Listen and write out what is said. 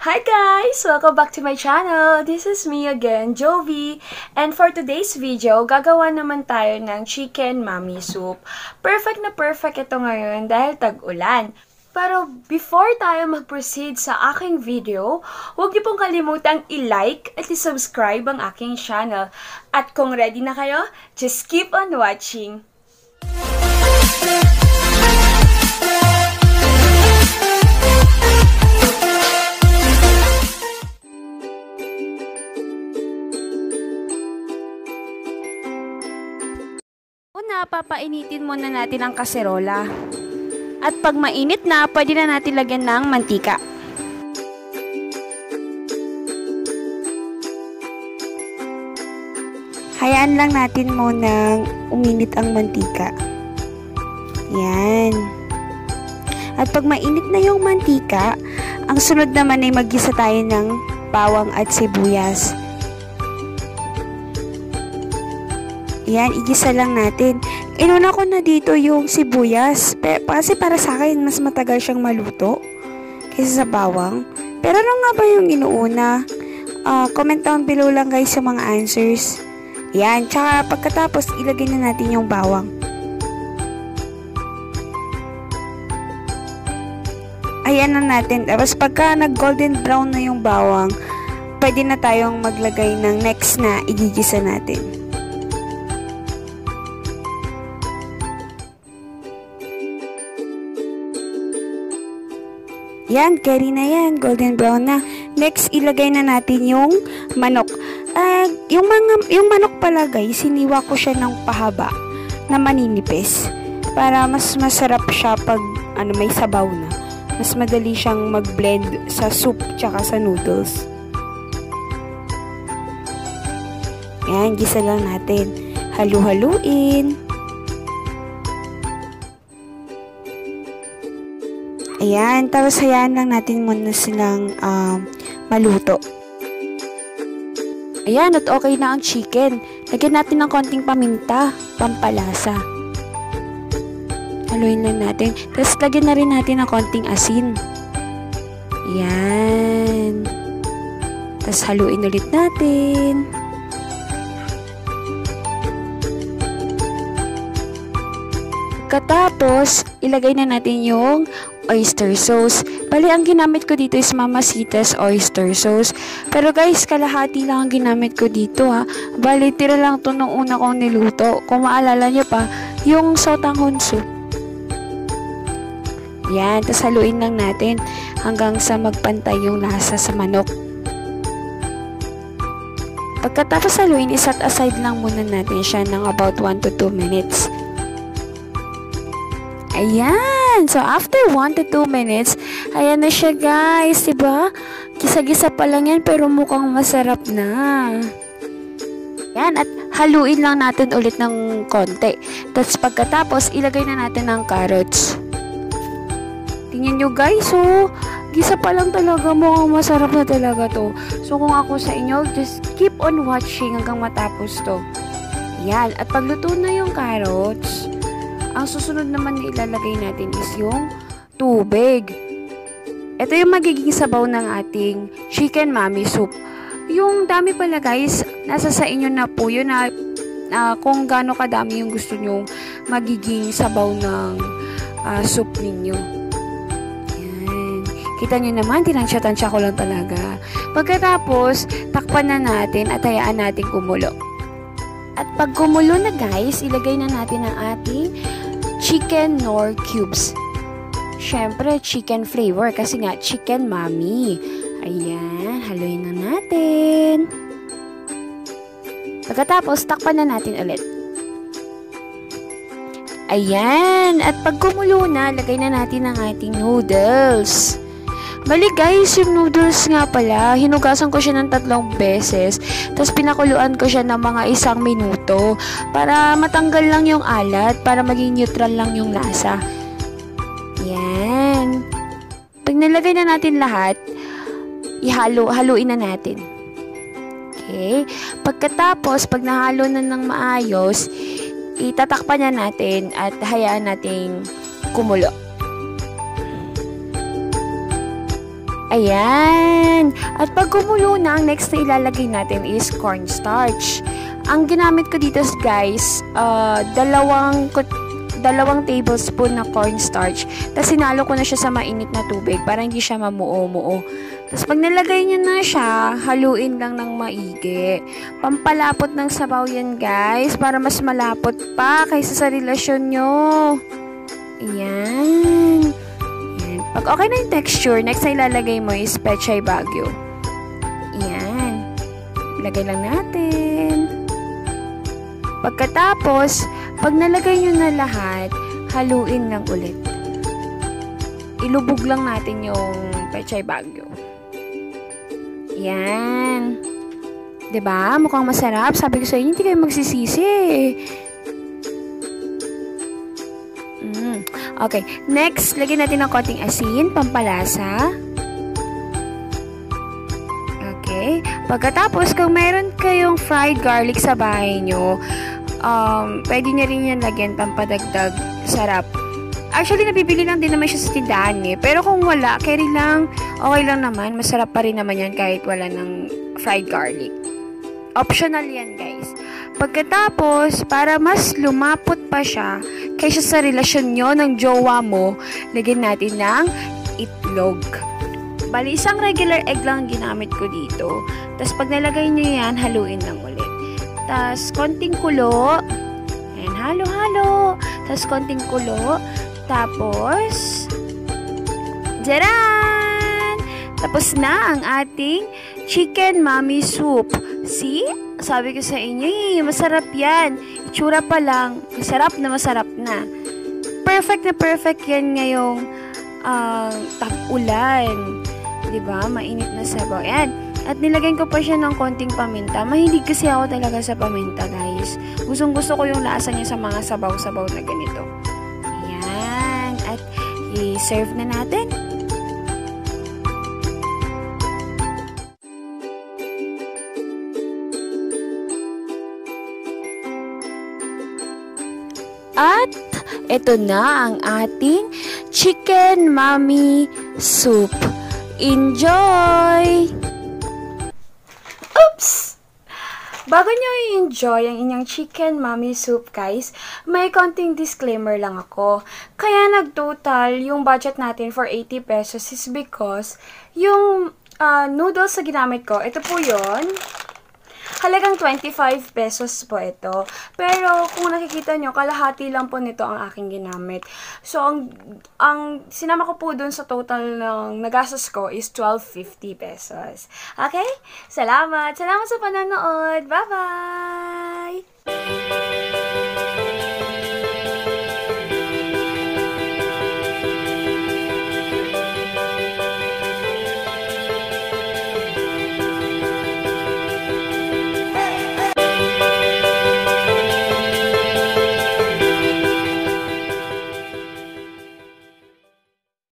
Hi guys! Welcome back to my channel. This is me again, Jovi. And for today's video, gagawa naman tayo ng chicken mami soup. Perfect na perfect ito ngayon dahil tag-ulan. Pero before tayo mag-proceed sa aking video, huwag niyo pong kalimutang i-like at i-subscribe ang aking channel. At kung ready na kayo, just keep on watching. Una, papainitin muna natin ang kaserola. At pag mainit na, pwede na natin lagyan ng mantika. Hayaan lang natin munang uminit ang mantika. Yan. At pag mainit na yung mantika, ang sunod naman ay mag-gisa tayo ng bawang at sibuyas. Yan, igisa lang natin. Inuna ko na dito yung sibuyas. Kasi para sa akin, mas matagal siyang maluto kaysa sa bawang. Pero ano nga ba yung inuuna? Comment down below lang guys sa mga answers. Yan, tsaka pagkatapos, ilagay na natin yung bawang. Ayan na natin. Tapos pagka nag-golden brown na yung bawang, pwede na tayong maglagay ng next na igigisa natin. Yan, curry na yan. Golden brown na. Next, ilagay na natin yung manok. Yung manok pala guys, siniwa ko siya ng pahaba na maninipis. Para mas masarap siya pag may sabaw na. Mas madali siyang mag-blend sa soup tsaka sa noodles. Yan, gisa lang natin. Halu-haluin. Ayan, tapos hayaan lang natin muna silang maluto. Ayan, at okay na ang chicken. Lagyan natin ng konting paminta, pampalasa. Haluin lang natin. Tapos lagyan na rin natin ng konting asin. Ayan. Tapos haluin ulit natin. Pagkatapos, ilagay na natin yung oyster sauce. Bali, ang ginamit ko dito is Mamacita's oyster sauce. Pero guys, kalahati lang ang ginamit ko dito ha. Bali, tira lang to nung una kong niluto. Kung maalala nyo pa, yung sotanghon soup. Yan, tas haluin lang natin hanggang sa magpantay yung lasa sa manok. Pagkatapos haluin, iset aside lang muna natin siya ng about 1 to 2 minutes. Ayan! So, after 1 to 2 minutes, ayan na siya guys, diba? Gisa-gisa pa lang yan, pero mukhang masarap na. Ayan, at haluin lang natin ulit ng konti. Tapos pagkatapos, ilagay na natin ang carrots. Tingnan nyo guys, oh, gisa pa lang talaga, mukhang masarap na talaga to. So, kung ako sa inyo, just keep on watching hanggang matapos to. Ayan, at pagluto na yung carrots, ang susunod naman na ilalagay natin is yung tubig. Ito yung magiging sabaw ng ating chicken mami soup. Yung dami pala guys, nasa sa inyo na po yun na kung gaano kadami yung gusto nyong magiging sabaw ng soup ninyo. Yan. Kita nyo naman, tinansya-tansya ko lang talaga. Pagkatapos, takpan na natin at hayaan natin kumulo. At pag kumulo na guys, ilagay na natin ang ating chicken nor cubes. Syempre, chicken flavor kasi nga chicken mami. Ayan, haluin na natin. Pagkatapos, takpan na natin ulit. Ayan, at pag kumulo na, lagay na natin ang ating noodles. Bali guys, yung noodles nga pala, hinugasan ko siya ng 3 beses. Tapos pinakuluan ko siya ng mga 1 minuto. Para matanggal lang yung alat, para maging neutral lang yung lasa. Yan. Pag nalagay na natin lahat, haluin na natin. Okay. Pagkatapos, pag nahalo na ng maayos, itatakpan na natin at hayaan nating kumulo. Ayan. natin. At pag kumulo na, ang next na ilalagay natin is cornstarch. Ang ginamit ko dito guys, dalawang tablespoon na cornstarch. Tapos sinalo ko na siya sa mainit na tubig para hindi siya mamuo-muo. Tapos pag nalagay nyo na siya, haluin lang ng maigi. Pampalapot ng sabaw yan guys, para mas malapot pa kaysa sa relasyon nyo. Ayan. Ayan. Pag okay na yung texture, next na ilalagay mo is Pechay Baguio. Ayan. Ilagay lang natin. Pagkatapos, pag nalagay nyo na lahat, haluin lang ulit. Ilubog lang natin yung Pechay Baguio. Yan. 'Di ba? Mukhang masarap. Sabi ko sa inyo, hindi kayo magsisisi. Okay. Next, lagyan natin ng konting asin, pampalasa. Okay. Pagkatapos, kung meron kayong fried garlic sa bahay nyo, pwede nyo rin yan lagyan, pampadagdag sarap. Actually, nabibili lang din naman siya sa tindahan eh. Pero kung wala, carry lang, okay lang naman. Masarap pa rin naman yan kahit wala ng fried garlic. Optional yan, guys. Pagkatapos, para mas lumapot pa siya kaysa sa relasyon nyo ng jowa mo, lagyan natin ng itlog. Bali, isang regular egg lang ginamit ko dito. Tapos, pag nalagay nyo yan, haluin lang ulit. Tapos, konting kulo. Ayan, halo-halo. Tapos, konting kulo. Tapos, jaran! Tapos na ang ating chicken mami soup. See? Sabi ko sa inyo, masarap yan. Itsura pa lang, masarap na. Perfect yan ngayong tag-ulan. Diba? Mainit na sabaw. Yan. At nilagyan ko pa siya ng konting paminta. Mahilig kasi ako talaga sa paminta, guys. Gustong-gusto ko yung lasa niya sa mga sabaw-sabaw na ganito. At i-serve na natin. At ito na ang ating chicken mami soup. Enjoy! Oops! Bago nyo i-enjoy ang inyong chicken mami soup, guys, may konting disclaimer lang ako. Kaya nag-total yung budget natin for 80 pesos is because yung noodles na ginamit ko, ito po yon. Halagang 25 pesos po ito. Pero kung nakikita nyo, kalahati lang po nito ang aking ginamit. So, ang sinama ko po dun sa total ng nagastos ko is 12.50 pesos. Okay? Salamat! Salamat sa panonood! Bye-bye!